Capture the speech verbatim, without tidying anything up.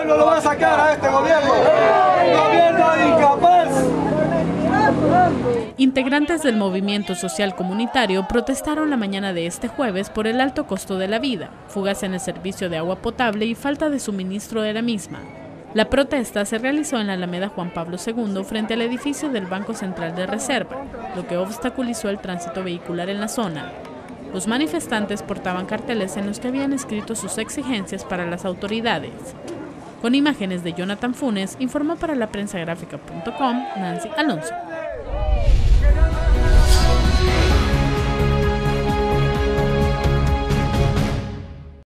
pueblo lo va a sacar a este gobierno. ¡Gobierno incapaz! Integrantes del movimiento social comunitario protestaron la mañana de este jueves por el alto costo de la vida, fugas en el servicio de agua potable y falta de suministro de la misma. La protesta se realizó en la Alameda Juan Pablo segundo frente al edificio del Banco Central de Reserva, lo que obstaculizó el tránsito vehicular en la zona. Los manifestantes portaban carteles en los que habían escrito sus exigencias para las autoridades. Con imágenes de Jonathan Funes, informó para la prensa gráfica punto com Nancy Alonso.